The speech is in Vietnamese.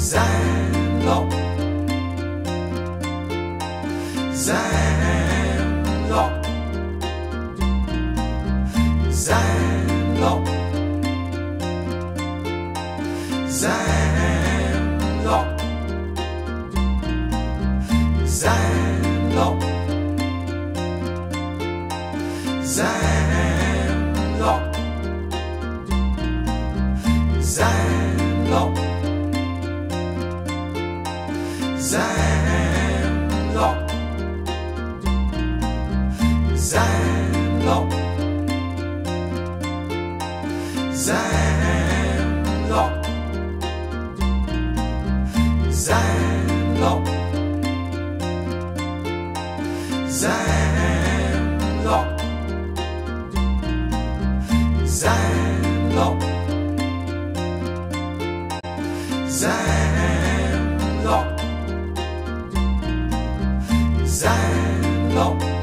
Xamlop, Xamlop, Xamlop, Xamlop, Xamlop, Xamlop, Xamlop, Xamlop, Xamlop, Xamlop, Xamlop, Xamlop, Xamlop, Xamlop, Xamlop,